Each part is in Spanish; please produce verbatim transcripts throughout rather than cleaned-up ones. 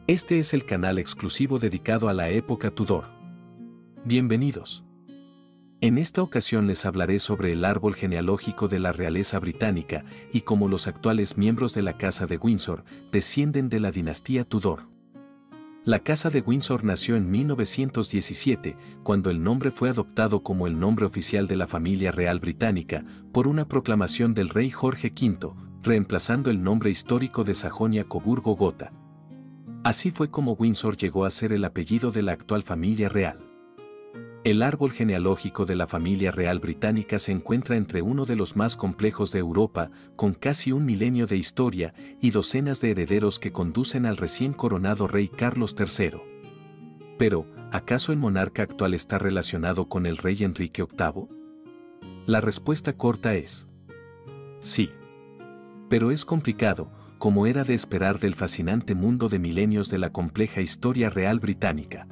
Este es el canal exclusivo dedicado a la época Tudor. Bienvenidos. En esta ocasión les hablaré sobre el árbol genealógico de la realeza británica y cómo los actuales miembros de la Casa de Windsor descienden de la dinastía Tudor. La Casa de Windsor nació en mil novecientos diecisiete, cuando el nombre fue adoptado como el nombre oficial de la familia real británica por una proclamación del rey Jorge quinto, reemplazando el nombre histórico de Sajonia-Coburgo-Gotha. Así fue como Windsor llegó a ser el apellido de la actual familia real. El árbol genealógico de la familia real británica se encuentra entre uno de los más complejos de Europa, con casi un milenio de historia y docenas de herederos que conducen al recién coronado rey Carlos tercero. Pero, ¿acaso el monarca actual está relacionado con el rey Enrique octavo? La respuesta corta es: sí. Pero es complicado, como era de esperar del fascinante mundo de milenios de la compleja historia real británica.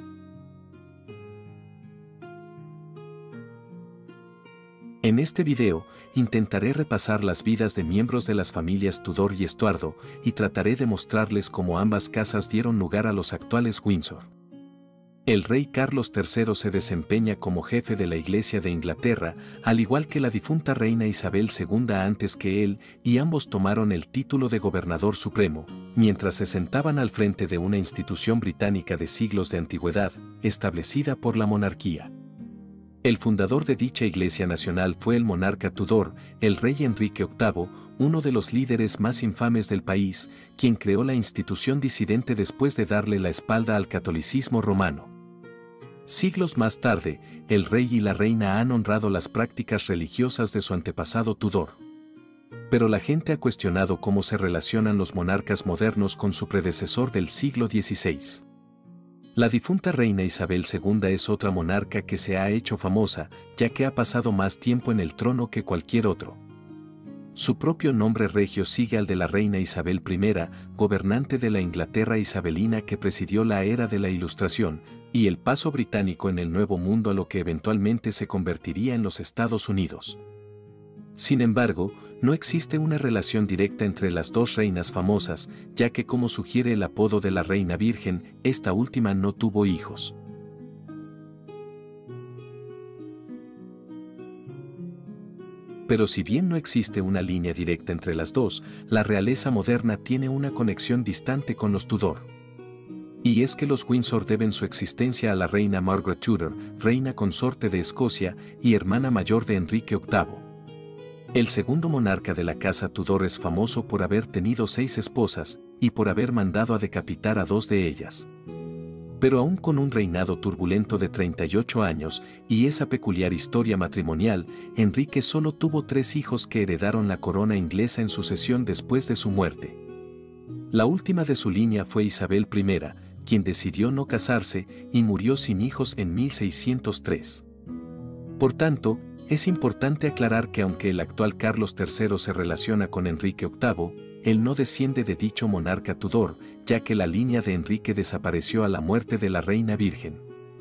En este video, intentaré repasar las vidas de miembros de las familias Tudor y Estuardo y trataré de mostrarles cómo ambas casas dieron lugar a los actuales Windsor. El rey Carlos tercero se desempeña como jefe de la Iglesia de Inglaterra, al igual que la difunta reina Isabel segunda antes que él, y ambos tomaron el título de gobernador supremo, mientras se sentaban al frente de una institución británica de siglos de antigüedad, establecida por la monarquía. El fundador de dicha Iglesia Nacional fue el monarca Tudor, el rey Enrique octavo, uno de los líderes más infames del país, quien creó la institución disidente después de darle la espalda al catolicismo romano. Siglos más tarde, el rey y la reina han honrado las prácticas religiosas de su antepasado Tudor. Pero la gente ha cuestionado cómo se relacionan los monarcas modernos con su predecesor del siglo dieciséis. La difunta reina Isabel segunda es otra monarca que se ha hecho famosa, ya que ha pasado más tiempo en el trono que cualquier otro. Su propio nombre regio sigue al de la reina Isabel primera, gobernante de la Inglaterra isabelina que presidió la era de la Ilustración, y el paso británico en el Nuevo Mundo a lo que eventualmente se convertiría en los Estados Unidos. Sin embargo, no existe una relación directa entre las dos reinas famosas, ya que como sugiere el apodo de la Reina Virgen, esta última no tuvo hijos. Pero si bien no existe una línea directa entre las dos, la realeza moderna tiene una conexión distante con los Tudor. Y es que los Windsor deben su existencia a la reina Margaret Tudor, reina consorte de Escocia y hermana mayor de Enrique octavo. El segundo monarca de la casa Tudor es famoso por haber tenido seis esposas y por haber mandado a decapitar a dos de ellas. Pero aún con un reinado turbulento de treinta y ocho años y esa peculiar historia matrimonial, Enrique solo tuvo tres hijos que heredaron la corona inglesa en sucesión después de su muerte. La última de su línea fue Isabel primera, quien decidió no casarse y murió sin hijos en mil seiscientos tres. Por tanto, es importante aclarar que aunque el actual Carlos tercero se relaciona con Enrique octavo, él no desciende de dicho monarca Tudor, ya que la línea de Enrique desapareció a la muerte de la reina virgen.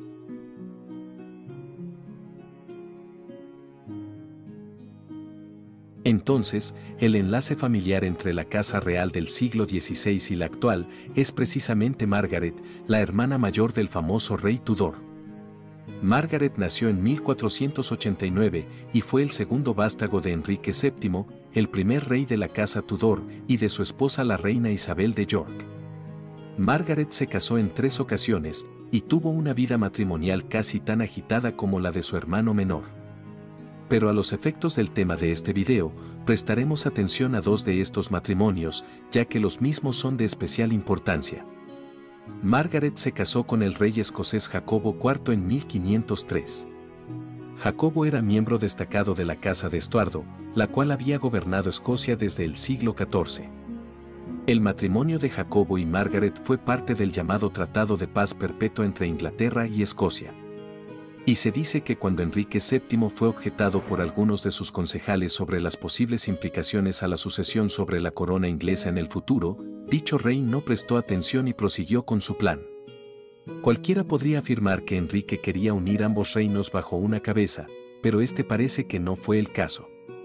Entonces, el enlace familiar entre la casa real del siglo dieciséis y la actual es precisamente Margaret, la hermana mayor del famoso rey Tudor. Margaret nació en mil cuatrocientos ochenta y nueve y fue el segundo vástago de Enrique séptimo, el primer rey de la casa Tudor, y de su esposa la reina Isabel de York. Margaret se casó en tres ocasiones y tuvo una vida matrimonial casi tan agitada como la de su hermano menor. Pero a los efectos del tema de este video, prestaremos atención a dos de estos matrimonios, ya que los mismos son de especial importancia. Margaret se casó con el rey escocés Jacobo cuarto en mil quinientos tres. Jacobo era miembro destacado de la Casa de Estuardo, la cual había gobernado Escocia desde el siglo catorce. El matrimonio de Jacobo y Margaret fue parte del llamado Tratado de Paz Perpetua entre Inglaterra y Escocia. Y se dice que cuando Enrique séptimo fue objetado por algunos de sus concejales sobre las posibles implicaciones a la sucesión sobre la corona inglesa en el futuro, dicho rey no prestó atención y prosiguió con su plan. Cualquiera podría afirmar que Enrique quería unir ambos reinos bajo una cabeza, pero este parece que no fue el caso.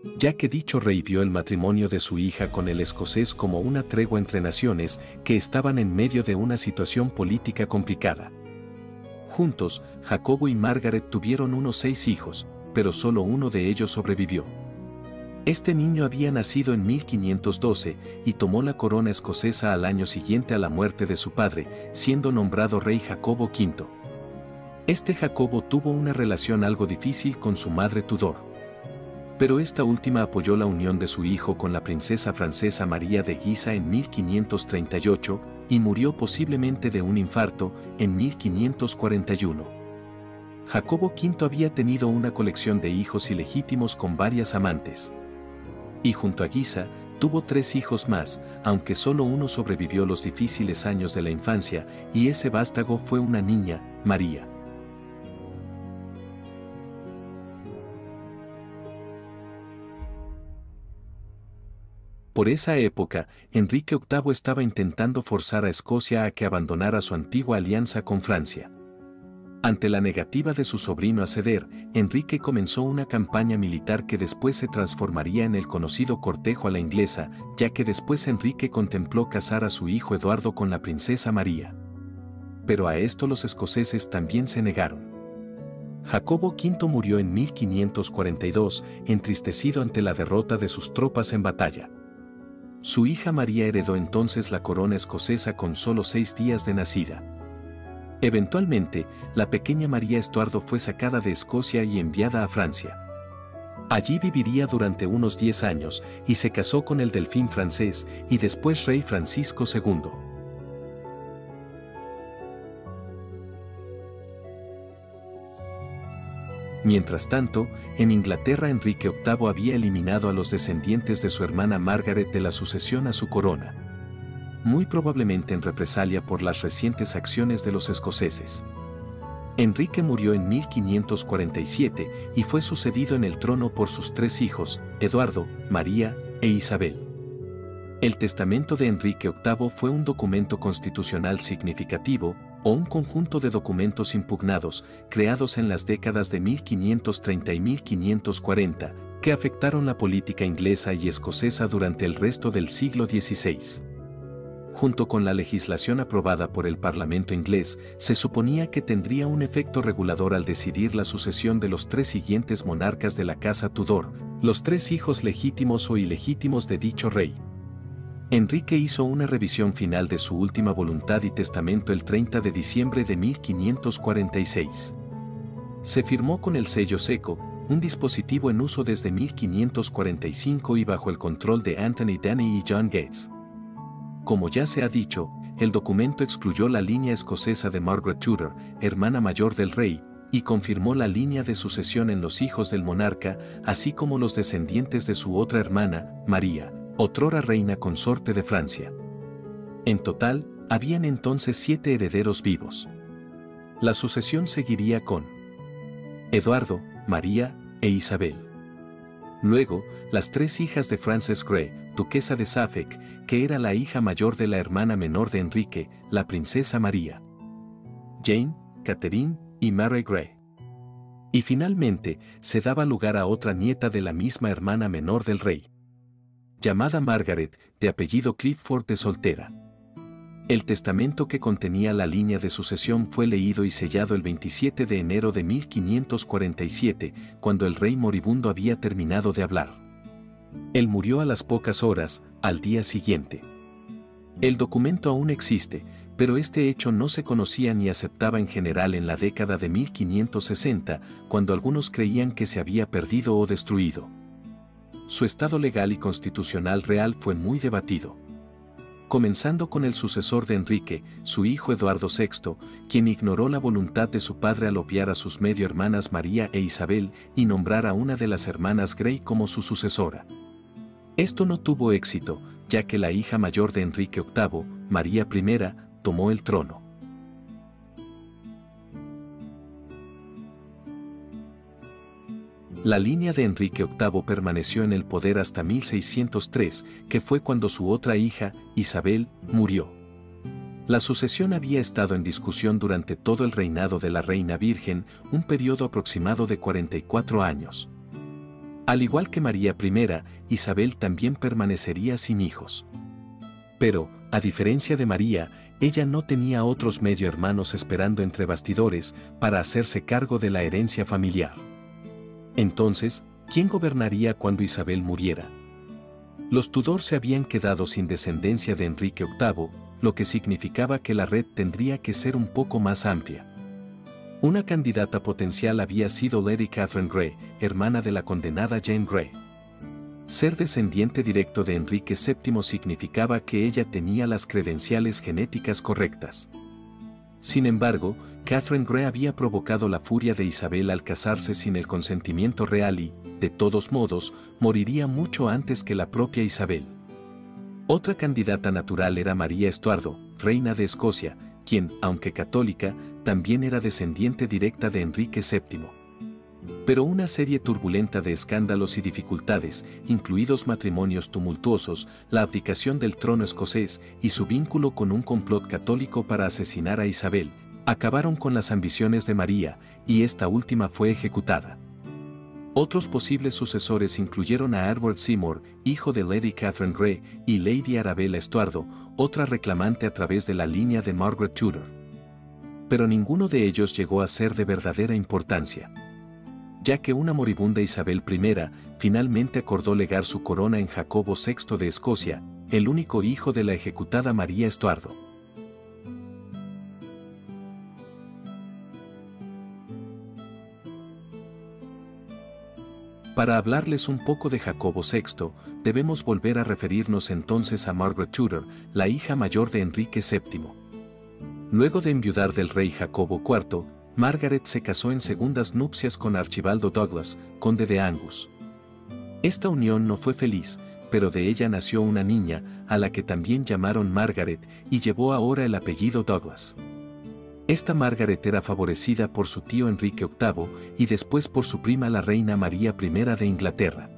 ya que dicho rey vio el matrimonio de su hija con el escocés como una tregua entre naciones que estaban en medio de una situación política complicada. Juntos, Jacobo y Margaret tuvieron unos seis hijos, pero solo uno de ellos sobrevivió. Este niño había nacido en mil quinientos doce y tomó la corona escocesa al año siguiente a la muerte de su padre, siendo nombrado rey Jacobo quinto. Este Jacobo tuvo una relación algo difícil con su madre Tudor. Pero esta última apoyó la unión de su hijo con la princesa francesa María de Guisa en mil quinientos treinta y ocho y murió posiblemente de un infarto en mil quinientos cuarenta y uno. Jacobo quinto había tenido una colección de hijos ilegítimos con varias amantes. Y junto a Guisa, tuvo tres hijos más, aunque solo uno sobrevivió los difíciles años de la infancia, y ese vástago fue una niña, María. Por esa época, Enrique octavo estaba intentando forzar a Escocia a que abandonara su antigua alianza con Francia. Ante la negativa de su sobrino a ceder, Enrique comenzó una campaña militar que después se transformaría en el conocido cortejo a la inglesa, ya que después Enrique contempló casar a su hijo Eduardo con la princesa María. Pero a esto los escoceses también se negaron. Jacobo quinto murió en mil quinientos cuarenta y dos, entristecido ante la derrota de sus tropas en batalla. Su hija María heredó entonces la corona escocesa con solo seis días de nacida. Eventualmente, la pequeña María Estuardo fue sacada de Escocia y enviada a Francia. Allí viviría durante unos diez años y se casó con el delfín francés y después rey Francisco segundo. Mientras tanto, en Inglaterra Enrique octavo había eliminado a los descendientes de su hermana Margaret de la sucesión a su corona, muy probablemente en represalia por las recientes acciones de los escoceses. Enrique murió en mil quinientos cuarenta y siete y fue sucedido en el trono por sus tres hijos, Eduardo, María e Isabel. El testamento de Enrique octavo fue un documento constitucional significativo, o un conjunto de documentos impugnados, creados en las décadas de mil quinientos treinta y mil quinientos cuarenta, que afectaron la política inglesa y escocesa durante el resto del siglo dieciséis. Junto con la legislación aprobada por el Parlamento inglés, se suponía que tendría un efecto regulador al decidir la sucesión de los tres siguientes monarcas de la Casa Tudor, los tres hijos legítimos o ilegítimos de dicho rey. Enrique hizo una revisión final de su última voluntad y testamento el treinta de diciembre de mil quinientos cuarenta y seis. Se firmó con el sello seco, un dispositivo en uso desde mil quinientos cuarenta y cinco y bajo el control de Anthony Denny y John Gates. Como ya se ha dicho, el documento excluyó la línea escocesa de Margaret Tudor, hermana mayor del rey, y confirmó la línea de sucesión en los hijos del monarca, así como los descendientes de su otra hermana, María, otrora reina consorte de Francia. En total, habían entonces siete herederos vivos. La sucesión seguiría con Eduardo, María e Isabel. Luego, las tres hijas de Frances Grey, duquesa de Suffolk, que era la hija mayor de la hermana menor de Enrique, la princesa María. Jane, Catherine y Mary Grey. Y finalmente, se daba lugar a otra nieta de la misma hermana menor del rey, llamada Margaret, de apellido Clifford de soltera. El testamento que contenía la línea de sucesión fue leído y sellado el veintisiete de enero de mil quinientos cuarenta y siete, cuando el rey moribundo había terminado de hablar. Él murió a las pocas horas, al día siguiente. El documento aún existe, pero este hecho no se conocía ni aceptaba en general en la década de mil quinientos sesenta, cuando algunos creían que se había perdido o destruido. Su estado legal y constitucional real fue muy debatido. Comenzando con el sucesor de Enrique, su hijo Eduardo sexto, quien ignoró la voluntad de su padre al obviar a sus medio hermanas María e Isabel y nombrar a una de las hermanas Grey como su sucesora. Esto no tuvo éxito, ya que la hija mayor de Enrique octavo, María primera, tomó el trono. La línea de Enrique octavo permaneció en el poder hasta mil seiscientos tres, que fue cuando su otra hija, Isabel, murió. La sucesión había estado en discusión durante todo el reinado de la reina virgen, un periodo aproximado de cuarenta y cuatro años. Al igual que María primera, Isabel también permanecería sin hijos. Pero, a diferencia de María, ella no tenía otros medio hermanos esperando entre bastidores para hacerse cargo de la herencia familiar. Entonces, ¿quién gobernaría cuando Isabel muriera? Los Tudor se habían quedado sin descendencia de Enrique octavo, lo que significaba que la red tendría que ser un poco más amplia. Una candidata potencial había sido Lady Catherine Grey, hermana de la condenada Jane Grey. Ser descendiente directo de Enrique séptimo significaba que ella tenía las credenciales genéticas correctas. Sin embargo, Catherine Grey había provocado la furia de Isabel al casarse sin el consentimiento real y, de todos modos, moriría mucho antes que la propia Isabel. Otra candidata natural era María Estuardo, reina de Escocia, quien, aunque católica, también era descendiente directa de Enrique séptimo. Pero una serie turbulenta de escándalos y dificultades, incluidos matrimonios tumultuosos, la abdicación del trono escocés y su vínculo con un complot católico para asesinar a Isabel, acabaron con las ambiciones de María, y esta última fue ejecutada. Otros posibles sucesores incluyeron a Edward Seymour, hijo de Lady Catherine Grey, y Lady Arabella Estuardo, otra reclamante a través de la línea de Margaret Tudor. Pero ninguno de ellos llegó a ser de verdadera importancia, ya que una moribunda Isabel primera finalmente acordó legar su corona en Jacobo sexto de Escocia, el único hijo de la ejecutada María Estuardo. Para hablarles un poco de Jacobo sexto, debemos volver a referirnos entonces a Margaret Tudor, la hija mayor de Enrique séptimo. Luego de enviudar del rey Jacobo cuarto, Margaret se casó en segundas nupcias con Archibaldo Douglas, conde de Angus. Esta unión no fue feliz, pero de ella nació una niña, a la que también llamaron Margaret, y llevó ahora el apellido Douglas. Esta Margaret era favorecida por su tío Enrique octavo y después por su prima la reina María primera de Inglaterra.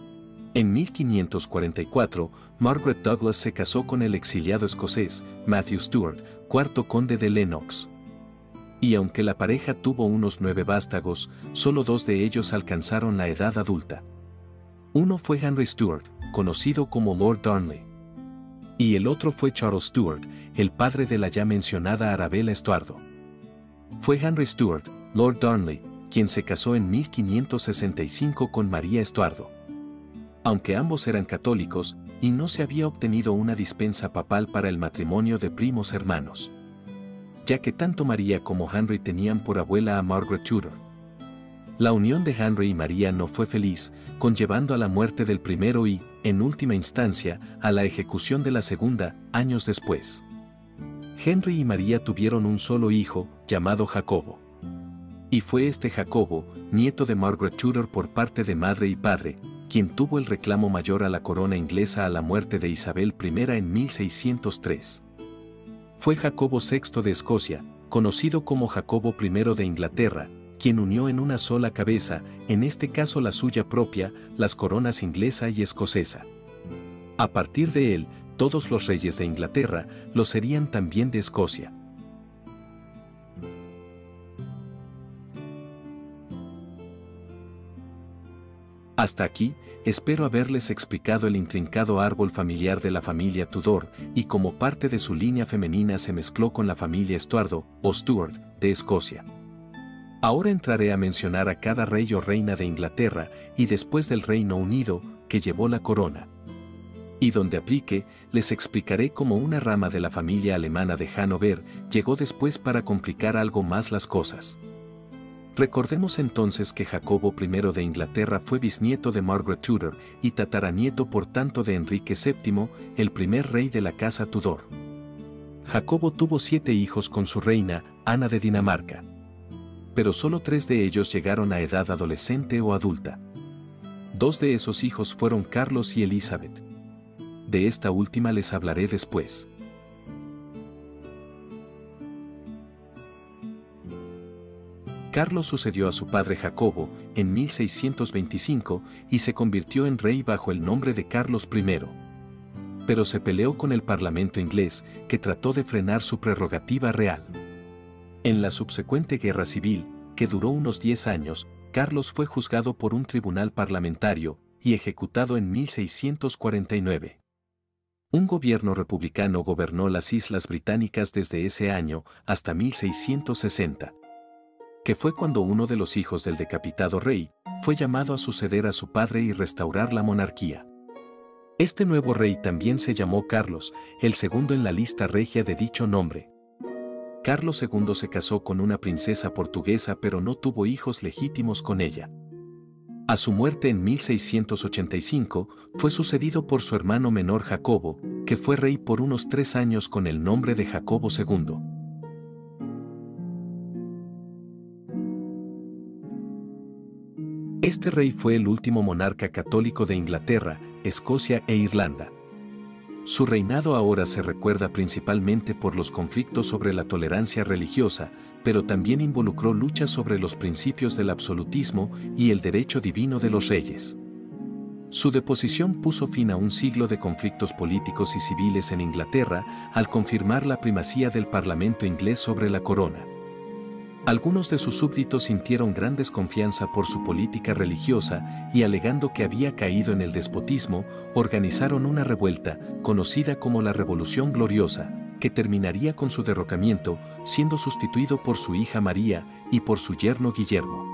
En mil quinientos cuarenta y cuatro, Margaret Douglas se casó con el exiliado escocés, Matthew Stuart, cuarto conde de Lennox. Y aunque la pareja tuvo unos nueve vástagos, solo dos de ellos alcanzaron la edad adulta. Uno fue Henry Stuart, conocido como Lord Darnley. Y el otro fue Charles Stuart, el padre de la ya mencionada Arabella Estuardo. Fue Henry Stuart, Lord Darnley, quien se casó en mil quinientos sesenta y cinco con María Estuardo. Aunque ambos eran católicos, y no se había obtenido una dispensa papal para el matrimonio de primos hermanos, ya que tanto María como Henry tenían por abuela a Margaret Tudor. La unión de Henry y María no fue feliz, conllevando a la muerte del primero y, en última instancia, a la ejecución de la segunda, años después. Henry y María tuvieron un solo hijo, llamado Jacobo. Y fue este Jacobo, nieto de Margaret Tudor por parte de madre y padre, quien tuvo el reclamo mayor a la corona inglesa a la muerte de Isabel primera en mil seiscientos tres. Fue Jacobo sexto de Escocia, conocido como Jacobo primero de Inglaterra, quien unió en una sola cabeza, en este caso la suya propia, las coronas inglesa y escocesa. A partir de él, todos los reyes de Inglaterra lo serían también de Escocia. Hasta aquí, espero haberles explicado el intrincado árbol familiar de la familia Tudor y cómo parte de su línea femenina se mezcló con la familia Estuardo, o Stuart, de Escocia. Ahora entraré a mencionar a cada rey o reina de Inglaterra y después del Reino Unido, que llevó la corona. Y donde aplique, les explicaré cómo una rama de la familia alemana de Hannover llegó después para complicar algo más las cosas. Recordemos entonces que Jacobo primero de Inglaterra fue bisnieto de Margaret Tudor y tataranieto por tanto de Enrique séptimo, el primer rey de la casa Tudor. Jacobo tuvo siete hijos con su reina, Ana de Dinamarca. Pero solo tres de ellos llegaron a edad adolescente o adulta. Dos de esos hijos fueron Carlos y Elizabeth. De esta última les hablaré después. Carlos sucedió a su padre Jacobo en mil seiscientos veinticinco y se convirtió en rey bajo el nombre de Carlos primero. Pero se peleó con el parlamento inglés, que trató de frenar su prerrogativa real. En la subsecuente guerra civil, que duró unos diez años, Carlos fue juzgado por un tribunal parlamentario y ejecutado en mil seiscientos cuarenta y nueve. Un gobierno republicano gobernó las Islas Británicas desde ese año hasta mil seiscientos sesenta, que fue cuando uno de los hijos del decapitado rey fue llamado a suceder a su padre y restaurar la monarquía. Este nuevo rey también se llamó Carlos, el segundo en la lista regia de dicho nombre. Carlos segundo se casó con una princesa portuguesa pero no tuvo hijos legítimos con ella. A su muerte en mil seiscientos ochenta y cinco, fue sucedido por su hermano menor Jacobo, que fue rey por unos tres años con el nombre de Jacobo segundo. Este rey fue el último monarca católico de Inglaterra, Escocia e Irlanda. Su reinado ahora se recuerda principalmente por los conflictos sobre la tolerancia religiosa, pero también involucró luchas sobre los principios del absolutismo y el derecho divino de los reyes. Su deposición puso fin a un siglo de conflictos políticos y civiles en Inglaterra al confirmar la primacía del Parlamento inglés sobre la corona. Algunos de sus súbditos sintieron gran desconfianza por su política religiosa y alegando que había caído en el despotismo, organizaron una revuelta, conocida como la Revolución Gloriosa, que terminaría con su derrocamiento, siendo sustituido por su hija María y por su yerno Guillermo.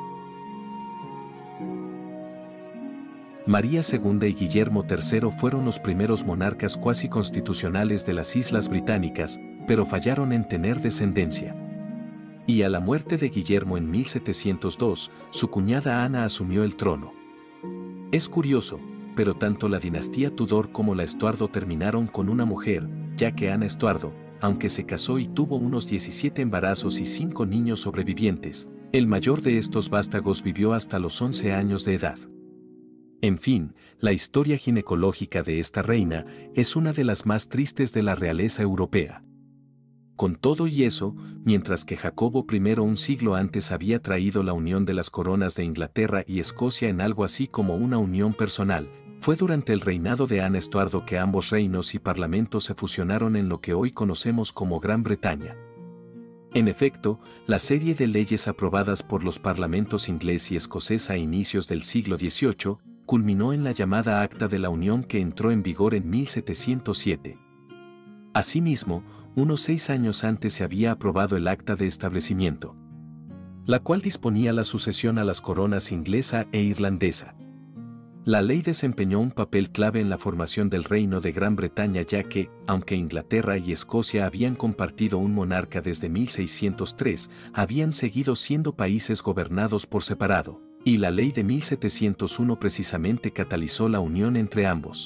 María segunda y Guillermo tercero fueron los primeros monarcas cuasi constitucionales de las Islas Británicas, pero fallaron en tener descendencia. Y a la muerte de Guillermo en mil setecientos dos, su cuñada Ana asumió el trono. Es curioso, pero tanto la dinastía Tudor como la Estuardo terminaron con una mujer, ya que Ana Estuardo, aunque se casó y tuvo unos diecisiete embarazos y cinco niños sobrevivientes, el mayor de estos vástagos vivió hasta los once años de edad. En fin, la historia ginecológica de esta reina es una de las más tristes de la realeza europea. Con todo y eso, mientras que Jacobo primero un siglo antes había traído la unión de las coronas de Inglaterra y Escocia en algo así como una unión personal, fue durante el reinado de Ana Estuardo que ambos reinos y parlamentos se fusionaron en lo que hoy conocemos como Gran Bretaña. En efecto, la serie de leyes aprobadas por los parlamentos inglés y escocés a inicios del siglo dieciocho culminó en la llamada Acta de la Unión que entró en vigor en mil setecientos siete. Asimismo, unos seis años antes se había aprobado el Acta de Establecimiento, la cual disponía la sucesión a las coronas inglesa e irlandesa. La ley desempeñó un papel clave en la formación del Reino de Gran Bretaña ya que, aunque Inglaterra y Escocia habían compartido un monarca desde mil seiscientos tres, habían seguido siendo países gobernados por separado, y la ley de mil setecientos uno precisamente catalizó la unión entre ambos.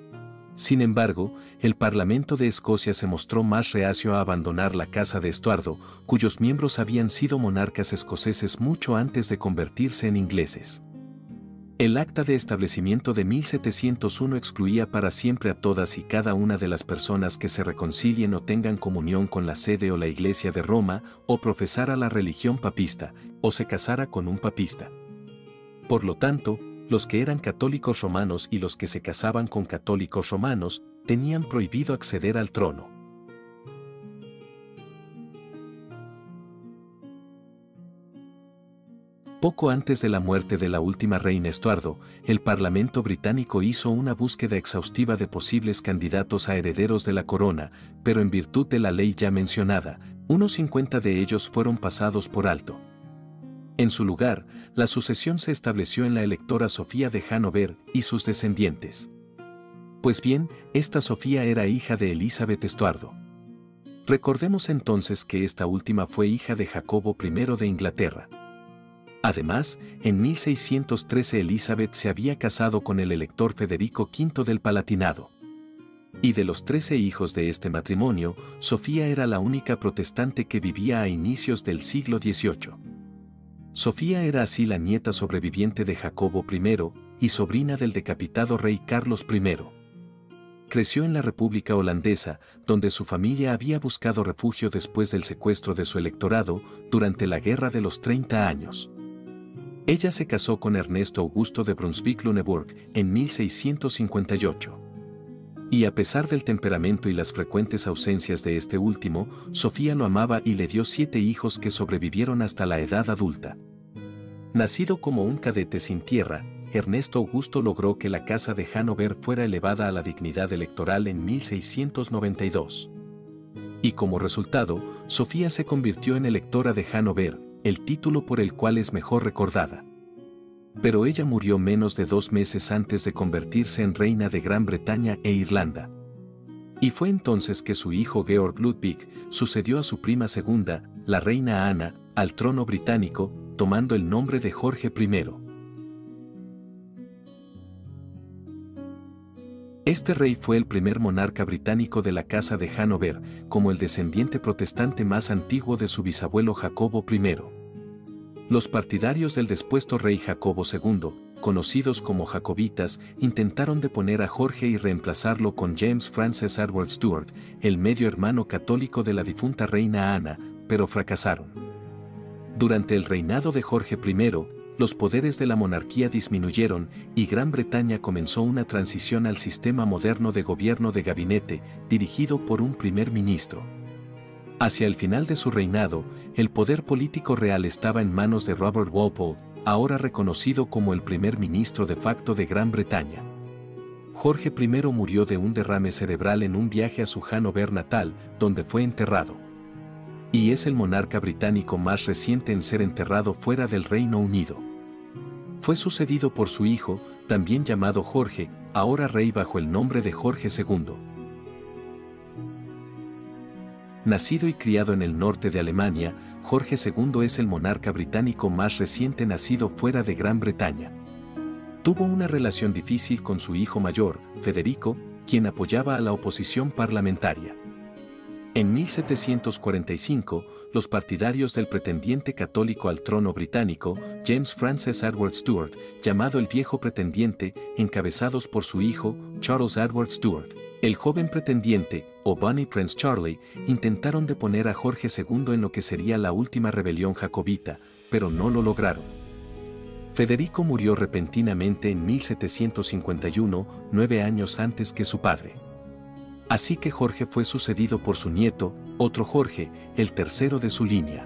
Sin embargo, el Parlamento de Escocia se mostró más reacio a abandonar la Casa de Estuardo, cuyos miembros habían sido monarcas escoceses mucho antes de convertirse en ingleses. El Acta de Establecimiento de mil setecientos uno excluía para siempre a todas y cada una de las personas que se reconcilien o tengan comunión con la sede o la Iglesia de Roma, o profesara la religión papista, o se casara con un papista. Por lo tanto, los que eran católicos romanos y los que se casaban con católicos romanos, tenían prohibido acceder al trono. Poco antes de la muerte de la última reina Estuardo, el Parlamento británico hizo una búsqueda exhaustiva de posibles candidatos a herederos de la corona, pero en virtud de la ley ya mencionada, unos cincuenta de ellos fueron pasados por alto. En su lugar, la sucesión se estableció en la electora Sofía de Hanover y sus descendientes. Pues bien, esta Sofía era hija de Elizabeth Estuardo. Recordemos entonces que esta última fue hija de Jacobo primero de Inglaterra. Además, en mil seiscientos trece Elizabeth se había casado con el elector Federico quinto del Palatinado. Y de los trece hijos de este matrimonio, Sofía era la única protestante que vivía a inicios del siglo dieciocho. Sofía era así la nieta sobreviviente de Jacobo primero y sobrina del decapitado rey Carlos primero. Creció en la República Holandesa, donde su familia había buscado refugio después del secuestro de su electorado durante la Guerra de los Treinta Años. Ella se casó con Ernesto Augusto de Brunswick-Luneburg en mil seiscientos cincuenta y ocho. Y a pesar del temperamento y las frecuentes ausencias de este último, Sofía lo amaba y le dio siete hijos que sobrevivieron hasta la edad adulta. Nacido como un cadete sin tierra, Ernesto Augusto logró que la Casa de Hannover fuera elevada a la dignidad electoral en mil seiscientos noventa y dos. Y como resultado, Sofía se convirtió en electora de Hannover, el título por el cual es mejor recordada. Pero ella murió menos de dos meses antes de convertirse en reina de Gran Bretaña e Irlanda. Y fue entonces que su hijo Georg Ludwig sucedió a su prima segunda, la reina Ana, al trono británico, tomando el nombre de Jorge primero. Este rey fue el primer monarca británico de la Casa de Hannover, como el descendiente protestante más antiguo de su bisabuelo Jacobo primero. Los partidarios del despuesto rey Jacobo segundo, conocidos como jacobitas, intentaron deponer a Jorge y reemplazarlo con James Francis Edward Stuart, el medio hermano católico de la difunta reina Ana, pero fracasaron. Durante el reinado de Jorge primero, los poderes de la monarquía disminuyeron y Gran Bretaña comenzó una transición al sistema moderno de gobierno de gabinete, dirigido por un primer ministro. Hacia el final de su reinado, el poder político real estaba en manos de Robert Walpole, ahora reconocido como el primer ministro de facto de Gran Bretaña. Jorge primero murió de un derrame cerebral en un viaje a su Hannover natal, donde fue enterrado. Y es el monarca británico más reciente en ser enterrado fuera del Reino Unido. Fue sucedido por su hijo, también llamado Jorge, ahora rey bajo el nombre de Jorge segundo. Nacido y criado en el norte de Alemania, Jorge segundo es el monarca británico más reciente nacido fuera de Gran Bretaña. Tuvo una relación difícil con su hijo mayor, Federico, quien apoyaba a la oposición parlamentaria. En mil setecientos cuarenta y cinco, los partidarios del pretendiente católico al trono británico, James Francis Edward Stuart, llamado el Viejo Pretendiente, encabezados por su hijo, Charles Edward Stuart, el joven pretendiente, o Bonnie Prince Charlie, intentaron deponer a Jorge segundo en lo que sería la última rebelión jacobita, pero no lo lograron. Federico murió repentinamente en mil setecientos cincuenta y uno, nueve años antes que su padre. Así que Jorge fue sucedido por su nieto, otro Jorge, el tercero de su línea.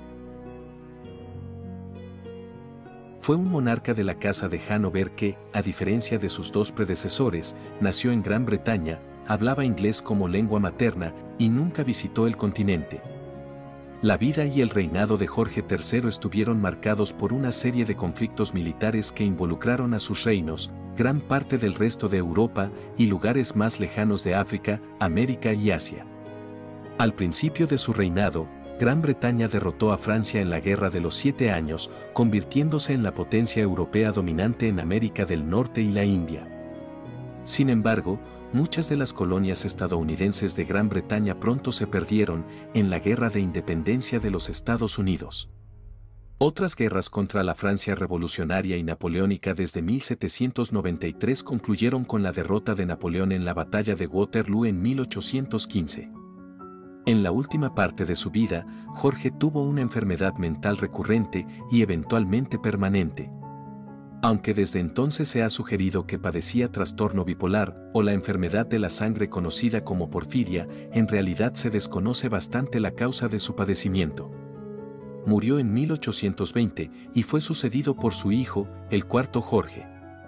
Fue un monarca de la Casa de Hannover que, a diferencia de sus dos predecesores, nació en Gran Bretaña, hablaba inglés como lengua materna y nunca visitó el continente. La vida y el reinado de Jorge tercero estuvieron marcados por una serie de conflictos militares que involucraron a sus reinos, gran parte del resto de Europa y lugares más lejanos de África, América y Asia. Al principio de su reinado, Gran Bretaña derrotó a Francia en la Guerra de los Siete Años, convirtiéndose en la potencia europea dominante en América del Norte y la India. Sin embargo, muchas de las colonias estadounidenses de Gran Bretaña pronto se perdieron en la Guerra de Independencia de los Estados Unidos. Otras guerras contra la Francia revolucionaria y napoleónica desde mil setecientos noventa y tres concluyeron con la derrota de Napoleón en la Batalla de Waterloo en mil ochocientos quince. En la última parte de su vida, Jorge tuvo una enfermedad mental recurrente y eventualmente permanente. Aunque desde entonces se ha sugerido que padecía trastorno bipolar o la enfermedad de la sangre conocida como porfiria, en realidad se desconoce bastante la causa de su padecimiento. Murió en mil ochocientos veinte y fue sucedido por su hijo, el cuarto Jorge.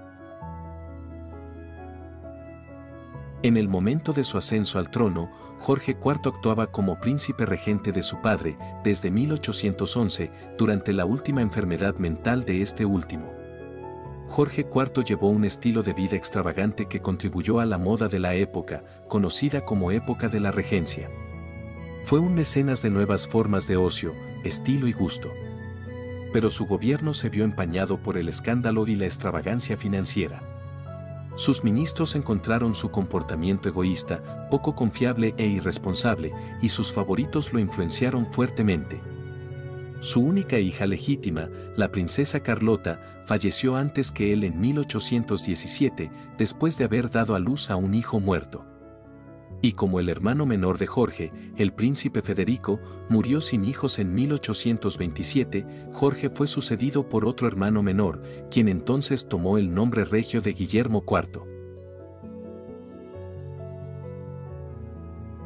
En el momento de su ascenso al trono, Jorge cuarto actuaba como príncipe regente de su padre desde mil ochocientos once, durante la última enfermedad mental de este último. Jorge cuarto llevó un estilo de vida extravagante que contribuyó a la moda de la época, conocida como época de la regencia. Fue un mecenas de nuevas formas de ocio, estilo y gusto. Pero su gobierno se vio empañado por el escándalo y la extravagancia financiera. Sus ministros encontraron su comportamiento egoísta, poco confiable e irresponsable, y sus favoritos lo influenciaron fuertemente. Su única hija legítima, la princesa Carlota, falleció antes que él en mil ochocientos diecisiete, después de haber dado a luz a un hijo muerto. Y como el hermano menor de Jorge, el príncipe Federico, murió sin hijos en mil ochocientos veintisiete, Jorge fue sucedido por otro hermano menor, quien entonces tomó el nombre regio de Guillermo cuarto.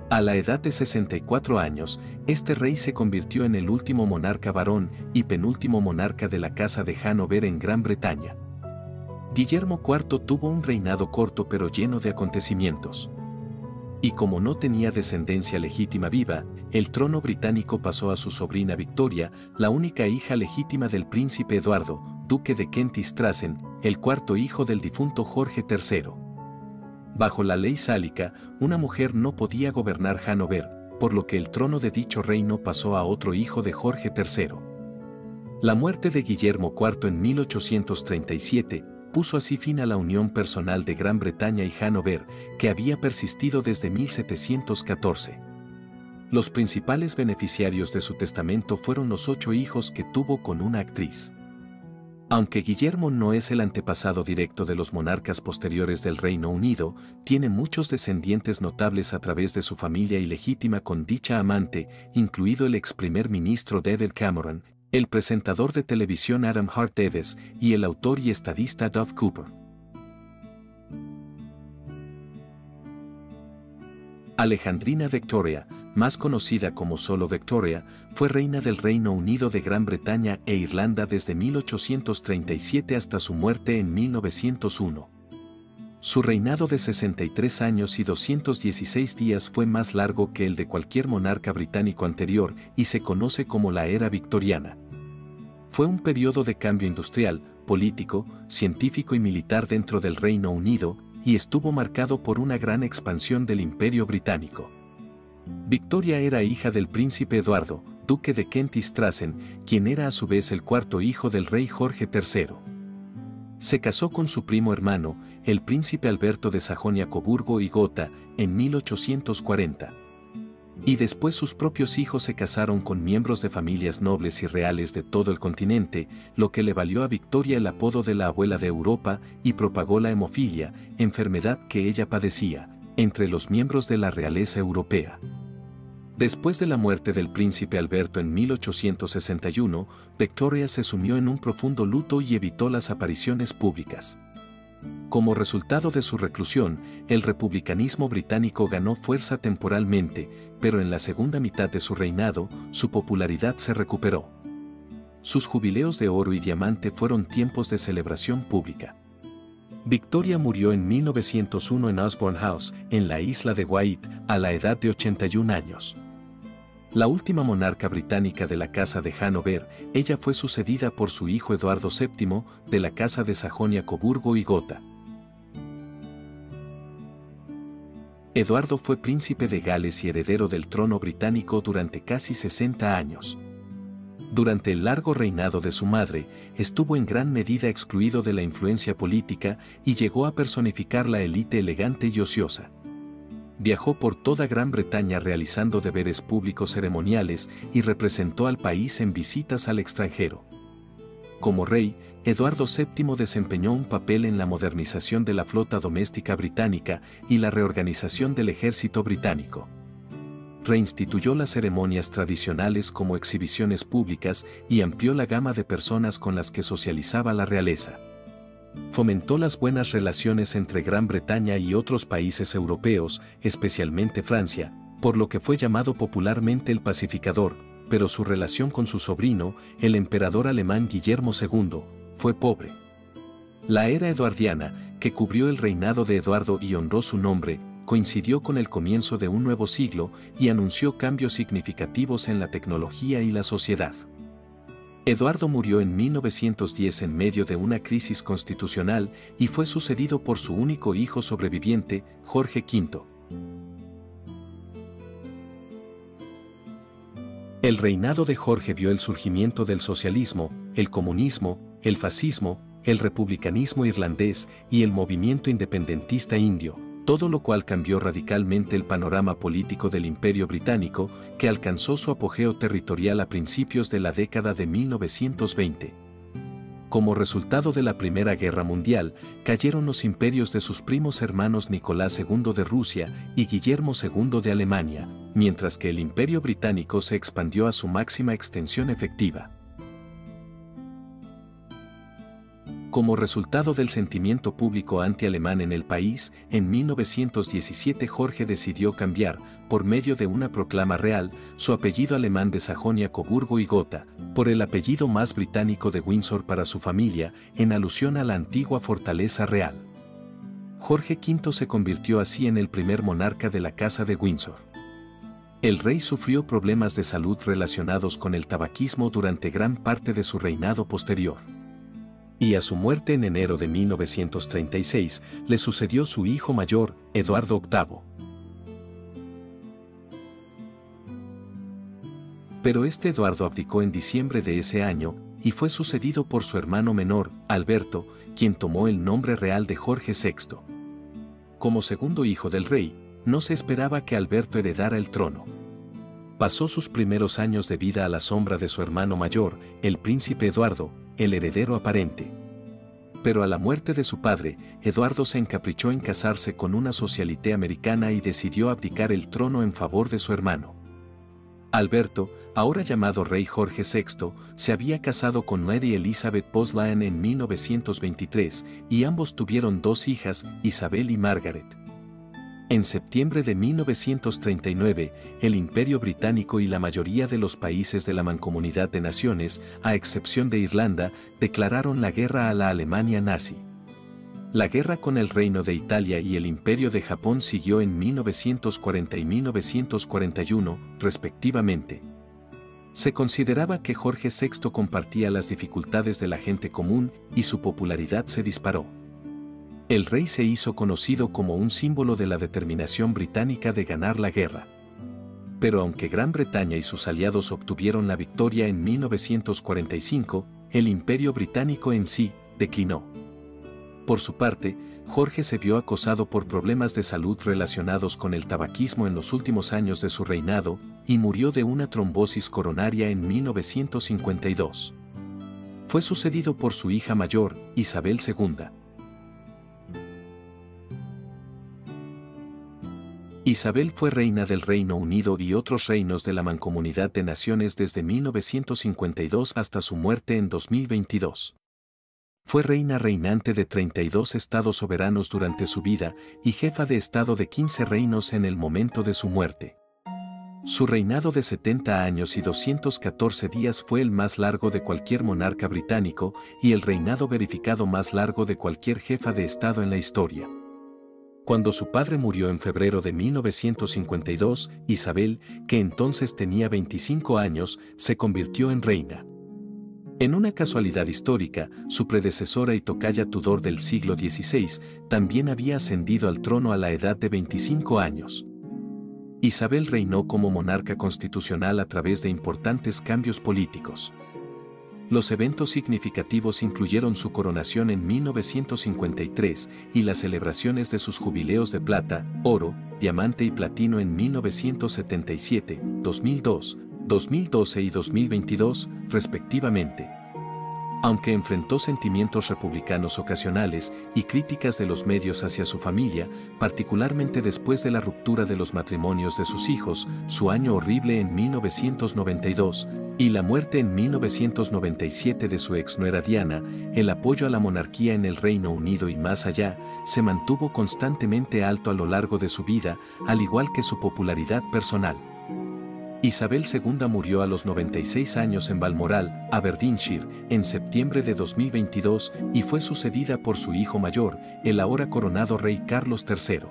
A la edad de sesenta y cuatro años, este rey se convirtió en el último monarca varón y penúltimo monarca de la Casa de Hanover en Gran Bretaña. Guillermo cuarto tuvo un reinado corto pero lleno de acontecimientos. Y como no tenía descendencia legítima viva, el trono británico pasó a su sobrina Victoria, la única hija legítima del príncipe Eduardo, duque de Kent-y-Strassen, el cuarto hijo del difunto Jorge tercero. Bajo la ley sálica, una mujer no podía gobernar Hanover, por lo que el trono de dicho reino pasó a otro hijo de Jorge tercero. La muerte de Guillermo cuarto en mil ochocientos treinta y siete puso así fin a la unión personal de Gran Bretaña y Hanover, que había persistido desde mil setecientos catorce. Los principales beneficiarios de su testamento fueron los ocho hijos que tuvo con una actriz. Aunque Guillermo no es el antepasado directo de los monarcas posteriores del Reino Unido, tiene muchos descendientes notables a través de su familia ilegítima con dicha amante, incluido el ex primer ministro David Cameron, el presentador de televisión Adam Hart Davis y el autor y estadista Dove Cooper. Alejandrina Victoria, más conocida como solo Victoria, fue reina del Reino Unido de Gran Bretaña e Irlanda desde mil ochocientos treinta y siete hasta su muerte en mil novecientos uno. Su reinado de sesenta y tres años y doscientos dieciséis días fue más largo que el de cualquier monarca británico anterior y se conoce como la era victoriana. Fue un periodo de cambio industrial, político, científico y militar dentro del Reino Unido, y estuvo marcado por una gran expansión del Imperio Británico. Victoria era hija del príncipe Eduardo, duque de Kent-y-Strassen, quien era a su vez el cuarto hijo del rey Jorge tercero. Se casó con su primo hermano, el príncipe Alberto de Sajonia-Coburgo y Gotha, en mil ochocientos cuarenta. Y después sus propios hijos se casaron con miembros de familias nobles y reales de todo el continente, lo que le valió a Victoria el apodo de la abuela de Europa y propagó la hemofilia, enfermedad que ella padecía, entre los miembros de la realeza europea. Después de la muerte del príncipe Alberto en mil ochocientos sesenta y uno, Victoria se sumió en un profundo luto y evitó las apariciones públicas. Como resultado de su reclusión, el republicanismo británico ganó fuerza temporalmente, pero en la segunda mitad de su reinado, su popularidad se recuperó. Sus jubileos de oro y diamante fueron tiempos de celebración pública. Victoria murió en mil novecientos uno en Osborne House, en la isla de Wight, a la edad de ochenta y un años. La última monarca británica de la Casa de Hanover, ella fue sucedida por su hijo Eduardo séptimo, de la Casa de Sajonia-Coburgo y Gotha. Eduardo fue príncipe de Gales y heredero del trono británico durante casi sesenta años. Durante el largo reinado de su madre, estuvo en gran medida excluido de la influencia política y llegó a personificar la élite elegante y ociosa. Viajó por toda Gran Bretaña realizando deberes públicos ceremoniales y representó al país en visitas al extranjero. Como rey, Eduardo séptimo desempeñó un papel en la modernización de la flota doméstica británica y la reorganización del ejército británico. Reinstituyó las ceremonias tradicionales como exhibiciones públicas y amplió la gama de personas con las que socializaba la realeza. Fomentó las buenas relaciones entre Gran Bretaña y otros países europeos, especialmente Francia, por lo que fue llamado popularmente el pacificador, pero su relación con su sobrino, el emperador alemán Guillermo segundo, fue pobre. La era eduardiana, que cubrió el reinado de Eduardo y honró su nombre, coincidió con el comienzo de un nuevo siglo y anunció cambios significativos en la tecnología y la sociedad. Eduardo murió en mil novecientos diez en medio de una crisis constitucional y fue sucedido por su único hijo sobreviviente, Jorge quinto. El reinado de Jorge vio el surgimiento del socialismo, el comunismo, el fascismo, el republicanismo irlandés y el movimiento independentista indio, todo lo cual cambió radicalmente el panorama político del Imperio Británico, que alcanzó su apogeo territorial a principios de la década de mil novecientos veinte. Como resultado de la Primera Guerra Mundial, cayeron los imperios de sus primos hermanos Nicolás segundo de Rusia y Guillermo segundo de Alemania, mientras que el Imperio Británico se expandió a su máxima extensión efectiva. Como resultado del sentimiento público anti-alemán en el país, en mil novecientos diecisiete Jorge decidió cambiar, por medio de una proclama real, su apellido alemán de Sajonia, Coburgo y Gotha, por el apellido más británico de Windsor para su familia, en alusión a la antigua fortaleza real. Jorge quinto se convirtió así en el primer monarca de la Casa de Windsor. El rey sufrió problemas de salud relacionados con el tabaquismo durante gran parte de su reinado posterior. Y a su muerte en enero de mil novecientos treinta y seis, le sucedió su hijo mayor, Eduardo octavo. Pero este Eduardo abdicó en diciembre de ese año, y fue sucedido por su hermano menor, Alberto, quien tomó el nombre real de Jorge sexto. Como segundo hijo del rey, no se esperaba que Alberto heredara el trono. Pasó sus primeros años de vida a la sombra de su hermano mayor, el príncipe Eduardo, el heredero aparente. Pero a la muerte de su padre, Eduardo se encaprichó en casarse con una socialité americana y decidió abdicar el trono en favor de su hermano. Alberto, ahora llamado rey Jorge sexto, se había casado con Mary Elizabeth Boscawen en mil novecientos veintitrés y ambos tuvieron dos hijas, Isabel y Margaret. En septiembre de mil novecientos treinta y nueve, el Imperio Británico y la mayoría de los países de la Mancomunidad de Naciones, a excepción de Irlanda, declararon la guerra a la Alemania nazi. La guerra con el Reino de Italia y el Imperio de Japón siguió en mil novecientos cuarenta y mil novecientos cuarenta y uno, respectivamente. Se consideraba que Jorge sexto compartía las dificultades de la gente común y su popularidad se disparó. El rey se hizo conocido como un símbolo de la determinación británica de ganar la guerra. Pero aunque Gran Bretaña y sus aliados obtuvieron la victoria en mil novecientos cuarenta y cinco, el Imperio Británico en sí declinó. Por su parte, Jorge se vio acosado por problemas de salud relacionados con el tabaquismo en los últimos años de su reinado y murió de una trombosis coronaria en mil novecientos cincuenta y dos. Fue sucedido por su hija mayor, Isabel segunda. Isabel fue reina del Reino Unido y otros reinos de la Mancomunidad de Naciones desde mil novecientos cincuenta y dos hasta su muerte en dos mil veintidós. Fue reina reinante de treinta y dos estados soberanos durante su vida y jefa de estado de quince reinos en el momento de su muerte. Su reinado de setenta años y doscientos catorce días fue el más largo de cualquier monarca británico y el reinado verificado más largo de cualquier jefa de estado en la historia. Cuando su padre murió en febrero de mil novecientos cincuenta y dos, Isabel, que entonces tenía veinticinco años, se convirtió en reina. En una casualidad histórica, su predecesora y tocaya Tudor del siglo dieciséis también había ascendido al trono a la edad de veinticinco años. Isabel reinó como monarca constitucional a través de importantes cambios políticos. Los eventos significativos incluyeron su coronación en mil novecientos cincuenta y tres y las celebraciones de sus jubileos de plata, oro, diamante y platino en mil novecientos setenta y siete, dos mil dos, dos mil doce y dos mil veintidós, respectivamente. Aunque enfrentó sentimientos republicanos ocasionales y críticas de los medios hacia su familia, particularmente después de la ruptura de los matrimonios de sus hijos, su año horrible en mil novecientos noventa y dos, y la muerte en mil novecientos noventa y siete de su exnuera Diana, el apoyo a la monarquía en el Reino Unido y más allá, se mantuvo constantemente alto a lo largo de su vida, al igual que su popularidad personal. Isabel segunda murió a los noventa y seis años en Balmoral, Aberdeenshire, en septiembre de dos mil veintidós y fue sucedida por su hijo mayor, el ahora coronado rey Carlos tercero.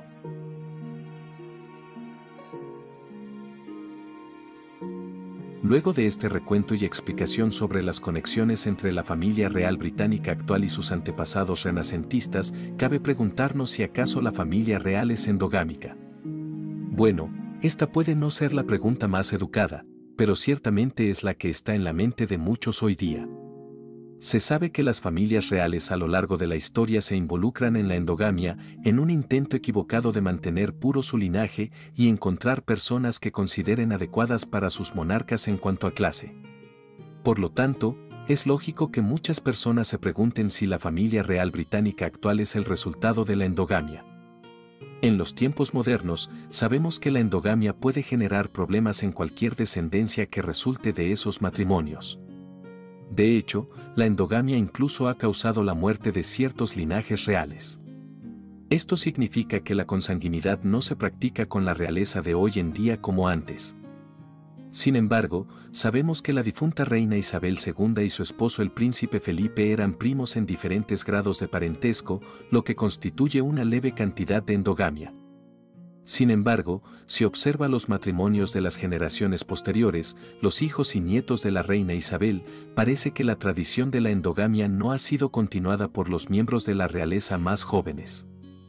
Luego de este recuento y explicación sobre las conexiones entre la familia real británica actual y sus antepasados renacentistas, cabe preguntarnos si acaso la familia real es endogámica. Bueno, esta puede no ser la pregunta más educada, pero ciertamente es la que está en la mente de muchos hoy día. Se sabe que las familias reales a lo largo de la historia se involucran en la endogamia en un intento equivocado de mantener puro su linaje y encontrar personas que consideren adecuadas para sus monarcas en cuanto a clase. Por lo tanto, es lógico que muchas personas se pregunten si la familia real británica actual es el resultado de la endogamia. En los tiempos modernos, sabemos que la endogamia puede generar problemas en cualquier descendencia que resulte de esos matrimonios. De hecho, la endogamia incluso ha causado la muerte de ciertos linajes reales. Esto significa que la consanguinidad no se practica con la realeza de hoy en día como antes. Sin embargo, sabemos que la difunta reina Isabel segunda y su esposo el príncipe Felipe eran primos en diferentes grados de parentesco, lo que constituye una leve cantidad de endogamia. Sin embargo, si observa los matrimonios de las generaciones posteriores, los hijos y nietos de la reina Isabel, parece que la tradición de la endogamia no ha sido continuada por los miembros de la realeza más jóvenes.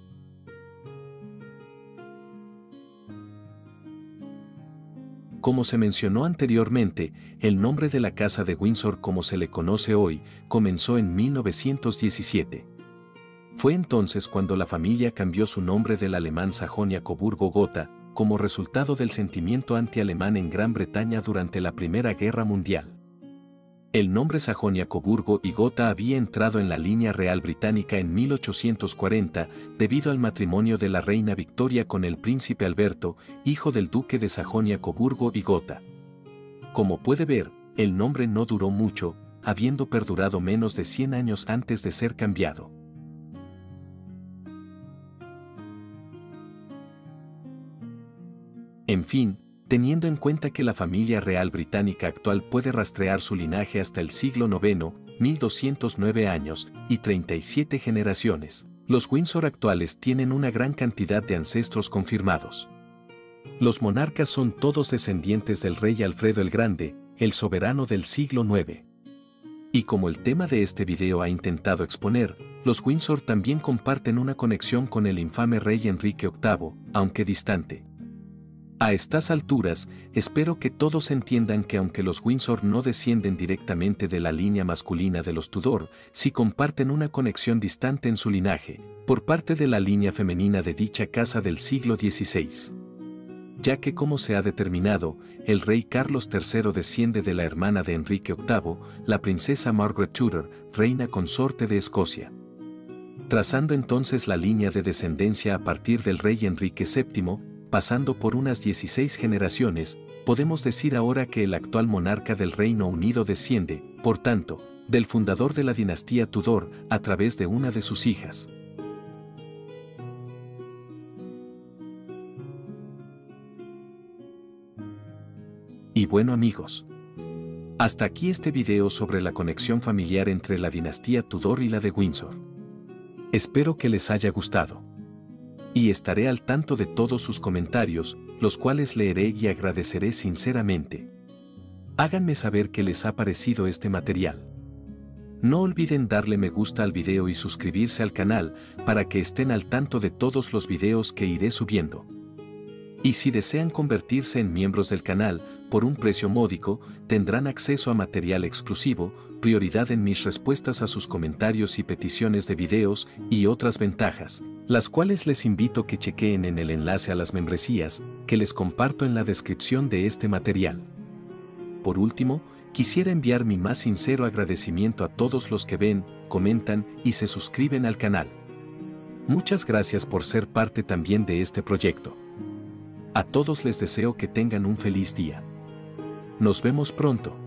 Como se mencionó anteriormente, el nombre de la Casa de Windsor como se le conoce hoy, comenzó en mil novecientos diecisiete. Fue entonces cuando la familia cambió su nombre del alemán Sajonia-Coburgo-Gotha, como resultado del sentimiento anti-alemán en Gran Bretaña durante la Primera Guerra Mundial. El nombre Sajonia-Coburgo y Gotha había entrado en la línea real británica en mil ochocientos cuarenta debido al matrimonio de la reina Victoria con el príncipe Alberto, hijo del duque de Sajonia-Coburgo y Gotha. Como puede ver, el nombre no duró mucho, habiendo perdurado menos de cien años antes de ser cambiado. En fin, teniendo en cuenta que la familia real británica actual puede rastrear su linaje hasta el siglo noveno, mil doscientos nueve años, y treinta y siete generaciones, los Windsor actuales tienen una gran cantidad de ancestros confirmados. Los monarcas son todos descendientes del rey Alfredo el Grande, el soberano del siglo noveno. Y como el tema de este video ha intentado exponer, los Windsor también comparten una conexión con el infame rey Enrique octavo, aunque distante. A estas alturas, espero que todos entiendan que aunque los Windsor no descienden directamente de la línea masculina de los Tudor, sí comparten una conexión distante en su linaje, por parte de la línea femenina de dicha casa del siglo dieciséis. Ya que como se ha determinado, el rey Carlos tercero desciende de la hermana de Enrique octavo, la princesa Margaret Tudor, reina consorte de Escocia. Trazando entonces la línea de descendencia a partir del rey Enrique séptimo, pasando por unas dieciséis generaciones, podemos decir ahora que el actual monarca del Reino Unido desciende, por tanto, del fundador de la dinastía Tudor, a través de una de sus hijas. Y bueno amigos, hasta aquí este video sobre la conexión familiar entre la dinastía Tudor y la de Windsor. Espero que les haya gustado. Y estaré al tanto de todos sus comentarios, los cuales leeré y agradeceré sinceramente. Háganme saber qué les ha parecido este material. No olviden darle me gusta al video y suscribirse al canal para que estén al tanto de todos los videos que iré subiendo. Y si desean convertirse en miembros del canal, por un precio módico, tendrán acceso a material exclusivo, prioridad en mis respuestas a sus comentarios y peticiones de videos, y otras ventajas, las cuales les invito que chequeen en el enlace a las membresías, que les comparto en la descripción de este material. Por último, quisiera enviar mi más sincero agradecimiento a todos los que ven, comentan y se suscriben al canal. Muchas gracias por ser parte también de este proyecto. A todos les deseo que tengan un feliz día. Nos vemos pronto.